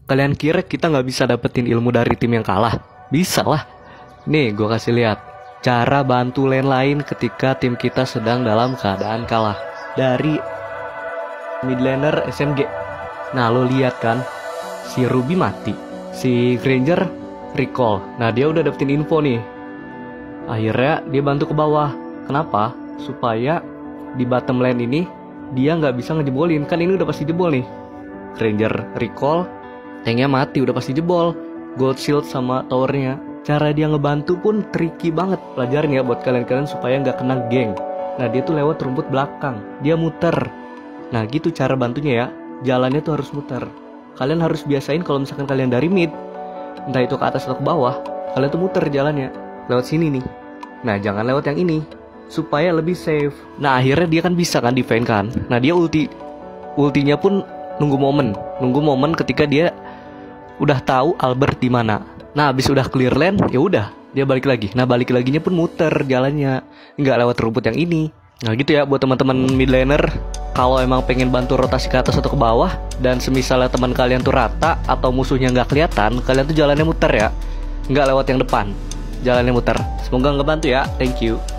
Kalian kira kita nggak bisa dapetin ilmu dari tim yang kalah? Bisa lah. Nih gue kasih lihat cara bantu lane lain ketika tim kita sedang dalam keadaan kalah. Dari mid laner SMG. Nah lo lihat kan, si Ruby mati, si Granger recall. Nah dia udah dapetin info nih. Akhirnya dia bantu ke bawah. Kenapa? Supaya di bottom lane ini dia nggak bisa ngejebolin. Kan ini udah pasti jebol nih. Granger recall, tanknya mati, udah pasti jebol. Gold shield sama towernya. Cara dia ngebantu pun tricky banget. Pelajarin ya buat kalian-kalian supaya nggak kena geng. Nah dia tuh lewat rumput belakang, dia muter. Nah gitu cara bantunya ya. Jalannya tuh harus muter. Kalian harus biasain kalau misalkan kalian dari mid, entah itu ke atas atau ke bawah, kalian tuh muter jalannya lewat sini nih. Nah jangan lewat yang ini, supaya lebih safe. Nah akhirnya dia kan bisa kan defend kan. Nah dia ultinya pun nunggu momen ketika dia udah tahu Albert di mana. Nah abis udah clear lane, ya udah dia balik lagi. Nah balik laginya pun muter jalannya, nggak lewat rumput yang ini. Nah gitu ya buat teman-teman mid laner. Kalau emang pengen bantu rotasi ke atas atau ke bawah, dan semisalnya teman kalian tuh rata atau musuhnya nggak kelihatan, kalian tuh jalannya muter ya, nggak lewat yang depan, jalannya muter. Semoga ngebantu ya. Thank you.